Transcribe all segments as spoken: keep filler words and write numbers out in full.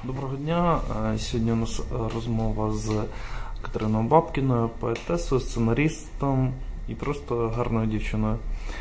Доброго дня. Сьогодні у нас розмова з Катериною Бабкіною, поетесою, сценаристом і просто гарною дівчиною.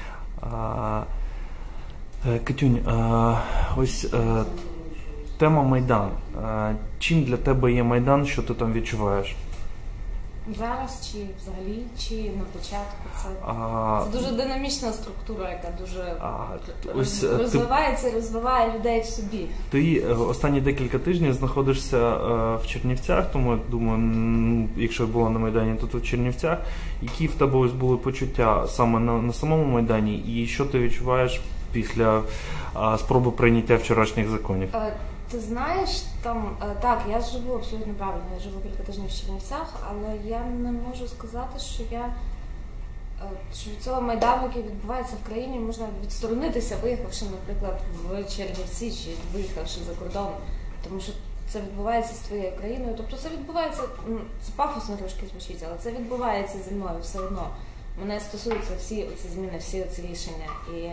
Катюнь, ось тема Майдан. Чим для тебе є Майдан, що ти там відчуваєш? Зараз чи взагалі, чи на початку? Це, а, це дуже динамічна структура, яка дуже а, ось, розвивається і ти... розвиває людей в собі. Ти останні декілька тижнів знаходишся е, в Чернівцях, тому я думаю, якщо була на Майдані, то тут в Чернівцях. Які в тебе ось були почуття саме на, на самому Майдані, і що ти відчуваєш після е, спроби прийняття вчорашніх законів? Е, Ти знаєш, там, так, я живу абсолютно правильно, я живу кілька тижнів в Чернівцях, але я не можу сказати, що я, що від цього Майдану, який відбувається в країні, можна відсторонитися, виїхавши, наприклад, в Чернівці чи виїхавши за кордон, тому що це відбувається з твоєю країною, тобто це відбувається, це пафосно трошки звучить, але це відбувається зі мною все одно. Мене стосуються всі оці зміни, всі оці рішення. І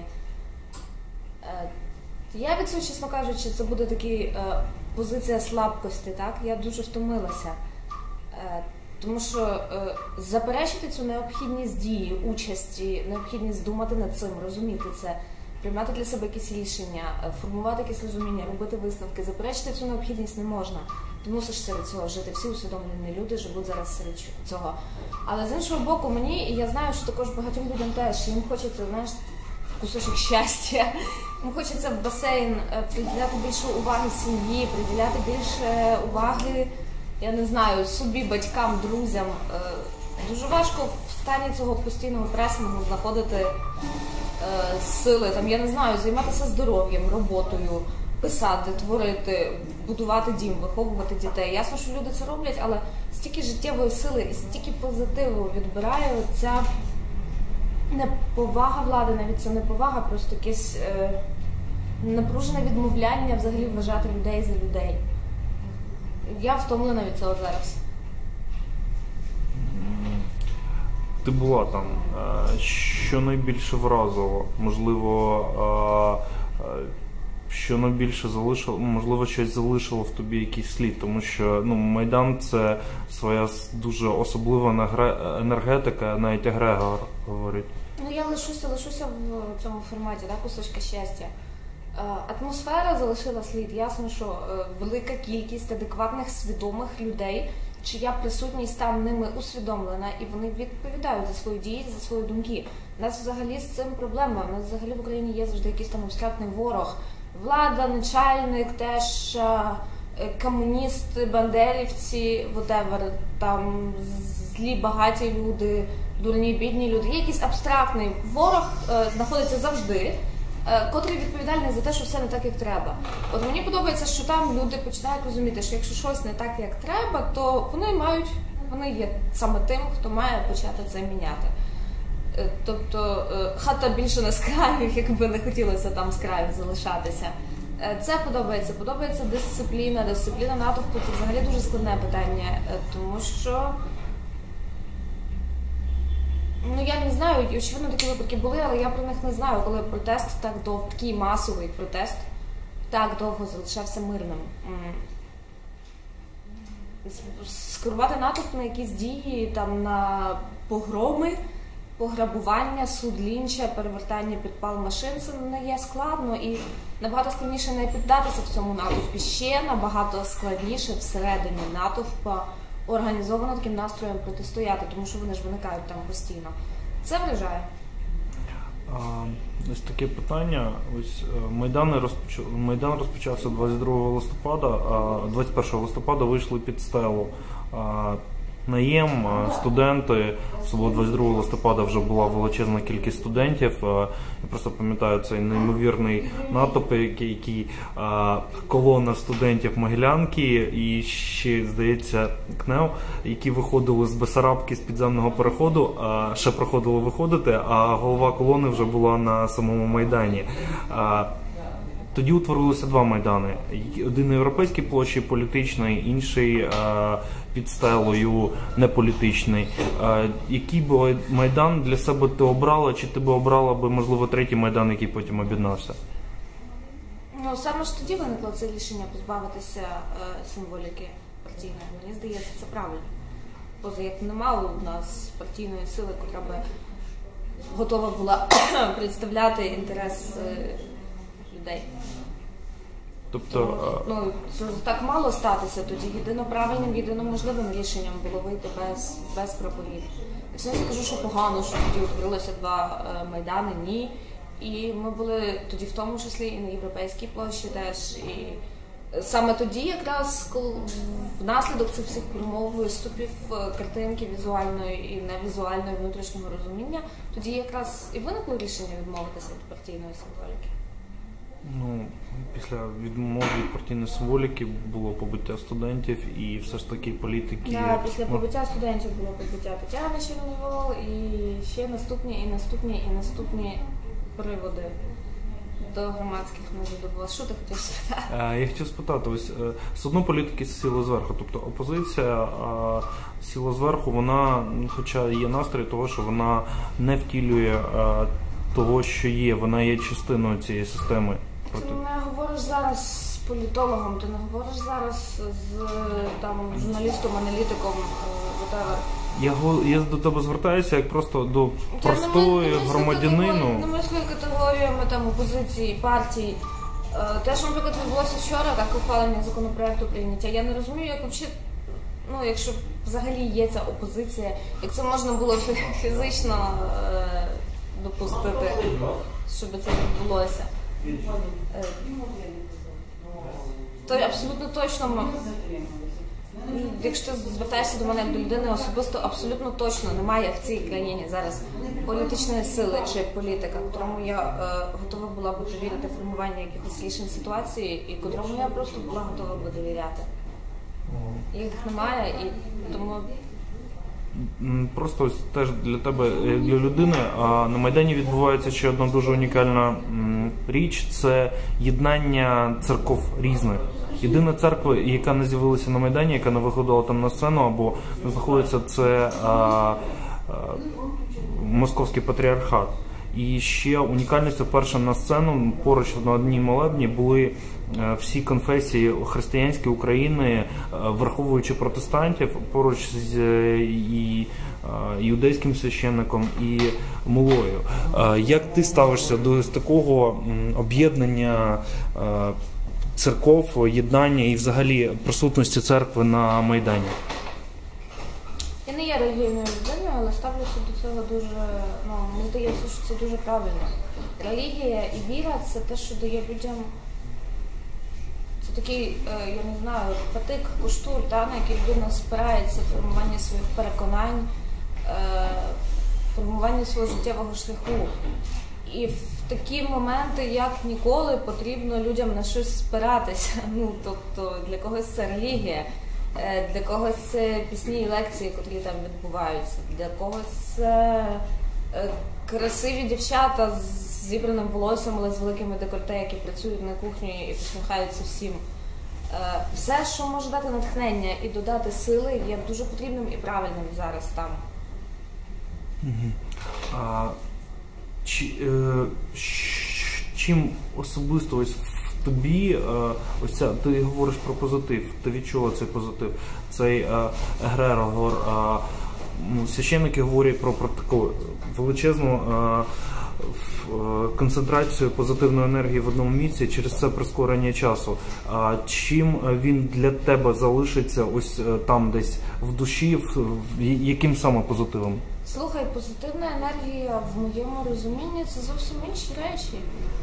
я від цього, чесно кажучи, це буде така е, позиція слабкості, так? Я дуже втомилася. Е, тому що е, заперечити цю необхідність дії, участі, необхідність думати над цим, розуміти це, приймати для себе якісь рішення, формувати якісь розуміння, робити висновки. Заперечити цю необхідність не можна. Ти мусиш серед цього жити. Всі усвідомлені люди живуть зараз серед цього. Але з іншого боку, мені, і я знаю, що також багатьом людям теж, їм хочеться, знаєш, кусочок щастя. Їм хочеться в басейн приділяти більше уваги сім'ї, приділяти більше уваги, я не знаю, собі, батькам, друзям. Дуже важко в стані цього постійного пресингу знаходити сили, там, я не знаю, займатися здоров'ям, роботою, писати, творити, будувати дім, виховувати дітей. Ясно, що люди це роблять, але стільки життєвої сили і стільки позитиву відбирає ця не повага влади, навіть це не повага, просто якесь е, напружене відмовляння взагалі вважати людей за людей. Я втомлена від цього зараз. Ти була там. Що найбільше вразило? Можливо, що найбільше залишило, можливо, щось залишило в тобі якийсь слід, тому що ну, Майдан – це своя дуже особлива енергетика, навіть егрегор говорить. Ну, я лишуся, лишуся в цьому форматі, так, кусочка щастя. Атмосфера залишила слід. Ясно, що велика кількість адекватних, свідомих людей, чия присутність там ними усвідомлена, і вони відповідають за свої дії, за свої думки. У нас взагалі з цим проблема. У нас взагалі в Україні є завжди якийсь там абстрактний ворог. Влада, начальник, теж комуністи, бандерівці, whatever, там злі, багаті люди, дурні, бідні люди. Є якийсь абстрактний ворог, е, знаходиться завжди, е, котрий відповідальний за те, що все не так, як треба. От мені подобається, що там люди починають розуміти, що якщо щось не так, як треба, то вони мають, вони є саме тим, хто має почати це міняти. Е, тобто е, хата більше не з краю, якби не хотілося там з краю залишатися. Е, це подобається. Подобається дисципліна. Дисципліна натовпу – це взагалі дуже складне питання, е, тому що ну, я не знаю, очевидно, такі випадки були, але я про них не знаю, коли протест так довго, такий масовий протест, так довго залишався мирним. Скерувати натовп на якісь дії, там, на погроми, пограбування, суд лінча, перевертання, підпал машин – це не є складно, і набагато складніше не піддатися в цьому натовпі. Ще набагато складніше всередині натовпа організовано таким настроєм протистояти, тому що вони ж виникають там постійно. Це вражає. А, ось таке питання. Ось Майдан, розпоч... Майдан розпочався двадцять другого листопада, а двадцять першого листопада вийшли під стелу. А, Наєм, студенти, особливо двадцять другого листопада вже була величезна кількість студентів. Я просто пам'ятаю цей неймовірний натовп, який, який колона студентів Могилянки і ще, здається, КНЕУ, які виходили з Бесарабки, з підземного переходу, ще проходили виходити, а голова колони вже була на самому Майдані. Тоді утворилося два Майдани. Один на Європейській площі, політичний, інший під стелою, неполітичний. Який би Майдан для себе ти обрала, чи ти би обрала би, можливо, третій Майдан, який потім об'єднався? Ну, саме ж тоді виникло це рішення позбавитися е, символіки партійної. Мені здається, це правильно. Поза як немає у нас партійної сили, яка би готова була представляти інтерес е, людей. Тобто, Тому, ну, це так мало статися, тоді єдино правильним, єдино можливим рішенням було вийти без, без проповідь. Я не кажу, що погано, що тоді утворилося два е, майдани, ні. І ми були тоді в тому числі і на Європейській площі теж. І саме тоді якраз коли внаслідок цих всіх промов, виступів, картинки візуальної і невізуальної внутрішнього розуміння, тоді якраз і виникло рішення відмовитися від партійної символіки. Ну, після відмови від партійної символіки було побиття студентів і все ж таки політики... Да, після побиття студентів було побиття Тетяни Чорновол і ще наступні, і наступні, і наступні приводи до громадських межодобував. Що ти хотів спитати? Я хотів спитати, ось все одно політики сіли зверху, тобто опозиція сіла зверху, вона, хоча є настрій того, що вона не втілює того, що є, вона є частиною цієї системи. Ти не говориш зараз з політологом, ти не говориш зараз з там журналістом, аналітиком, whatever. Я, я до тебе звертаюся як просто до простої громадянину. Не мислю категоріями там опозиції, партій. Те, що, наприклад, відбулося вчора, так, ухвалення законопроекту прийняття, я не розумію, як взагалі, ну, якщо взагалі є ця опозиція, як це можна було фізично е, допустити, щоб це відбулося. Е, то абсолютно точно, якщо ти звертаєшся до мене як до людини особисто, абсолютно точно немає в цій країні зараз політичної сили чи політика, котрому я е, готова була б довірити формування якихось рішень ситуації і котрому я просто була готова б довіряти. Їх немає, і тому... Просто ось теж для тебе, як для людини, на Майдані відбувається ще одна дуже унікальна річ – це єднання церков різних. Єдина церква, яка не з'явилася на Майдані, яка не виходила там на сцену або не знаходиться, це а, а, Московський патріархат. І ще унікальність, вперше на сцену поруч на одній молебні були всі конфесії християнської України, враховуючи протестантів, поруч з і іудейським священником, і мулою. Як ти ставишся до такого об'єднання церков, єднання і взагалі присутності церкви на Майдані? Я не є релігійною людиною, але ставлюся до цього дуже, ну, мені здається, що це дуже правильно. Релігія і віра – це те, що дає людям, це такий, я не знаю, патик, поштур, та, на який людина спирається в формуванні своїх переконань, формуванні свого життєвого шляху. І в такі моменти, як ніколи, потрібно людям на щось спиратися. Ну, тобто, для когось це релігія. Для когось це пісні і лекції, котрі там відбуваються. Для когось це красиві дівчата з зібраним волоссям, але з великими декольте, які працюють на кухні і посміхаються всім. Все, що може дати натхнення і додати сили, є дуже потрібним і правильним зараз там. Угу. А, чи, е, чим особисто ось тобі, ось ця, ти говориш про позитив, ти відчула цей позитив, цей е, егрегор, е, священники говорять про, про таку величезну е, концентрацію позитивної енергії в одному місці, через це прискорення часу. А чим він для тебе залишиться ось там десь в душі, в, яким саме позитивом? Слухай, позитивна енергія в моєму розумінні це зовсім інші речі.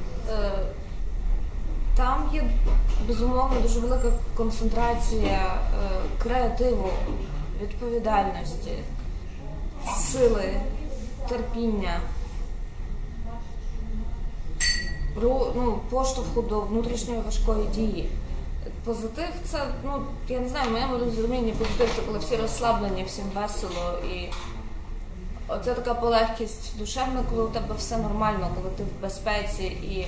Там є, безумовно, дуже велика концентрація креативу, відповідальності, сили, терпіння, ну, поштовху до внутрішньої важкої дії. Позитив – це, ну, я не знаю, в моєму розумінні позитив – це коли всі розслаблені, всім весело. І оце така полегкість душевна, коли у тебе все нормально, коли ти в безпеці. І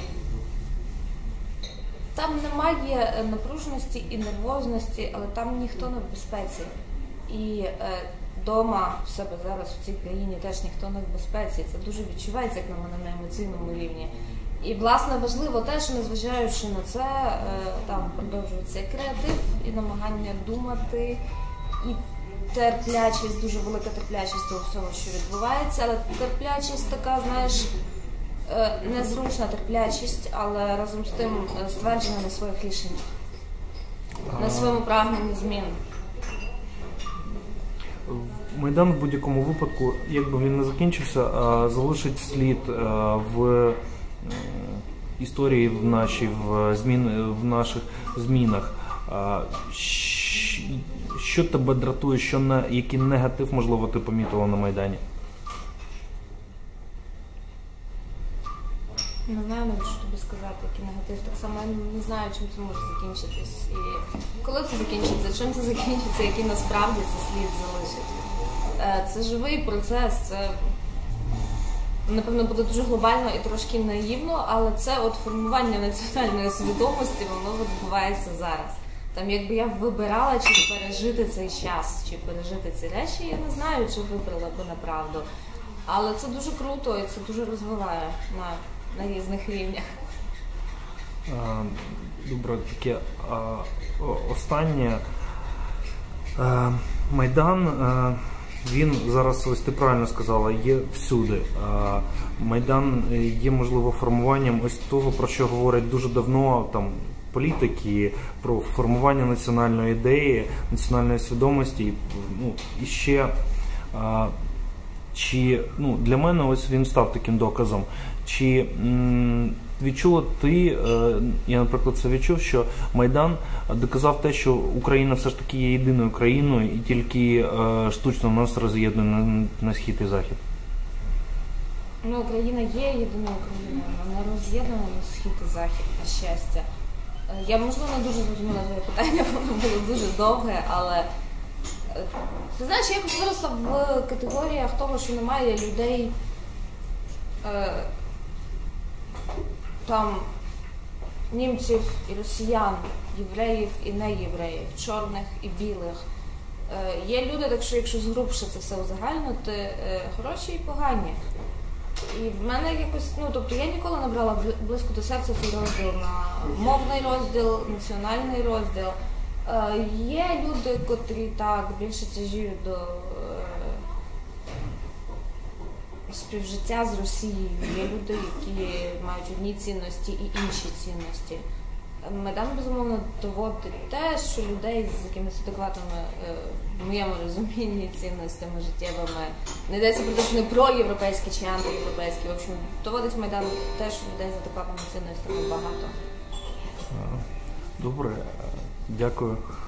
там немає напруженості і нервозності, але там ніхто не в безпеці. І е, дома в себе зараз в цій країні теж ніхто не в безпеці. Це дуже відчувається, як на мене, на емоційному рівні. І, власне, важливо те, що незважаючи на це, там продовжується і креатив, і намагання думати, і терплячість, дуже велика терплячість до всього, що відбувається, але терплячість така, знаєш, незручна терплячість, але разом з тим стверджена на своїх рішеннях, на своєму прагненні змін. Майдан в будь-якому випадку, якби він не закінчився, залишить слід в історії в нашій, в змін, в наших змінах. Що тебе дратує, що на який негатив, можливо, ти помітила на Майдані? Не знаю навіть, що тобі сказати, який негатив. Так само я не знаю, чим це може закінчитись. І коли це закінчиться, чим це закінчиться, який насправді це слід залишить. Це живий процес, це, напевно, буде дуже глобально і трошки наївно, але це от формування національної свідомості, воно відбувається зараз. Там, якби я вибирала, чи пережити цей час, чи пережити ці речі, я не знаю, чи вибрала би направду. Але це дуже круто і це дуже розвиває на, на різних рівнях. Добре, таке останнє. Майдан, він зараз, ось ти правильно сказала, є всюди. Майдан є, можливо, формуванням ось того, про що говорять дуже давно там політики, про формування національної ідеї, національної свідомості. Ну, і ще, чи, ну, для мене ось він став таким доказом. Чи м, відчула ти, я, наприклад, це відчув, що Майдан доказав те, що Україна все ж таки є єдиною країною і тільки е, штучно нас роз'єднує на, на схід і захід? Ну, Україна є єдиною країною, вона роз'єднана на схід і захід, на щастя. Я, можливо, не дуже зрозуміла твоє питання, воно було дуже довге, але ти знаєш, я якось виросла в категоріях того, що немає людей, е, там, німців і росіян, євреїв і неєвреїв, чорних і білих. Е, є люди, так що якщо згрубше це все узагальнити, е, хороші і погані. І в мене якось, ну, тобто я ніколи не брала близько до серця цей розділ на мовний розділ, національний розділ. Е, є люди, котрі так більше тяжіють до е, співжиття з Росією. Є люди, які мають одні цінності і інші цінності. Майдан, безумовно, доводить те, що людей з якимись адекватними, в моєму розумінні, цінностями життєвими, не йдеться про те, що не проєвропейські чи антиєвропейські, в общем, доводить Майдан те, що людей з адекватними цінностями багато. Добре, дякую.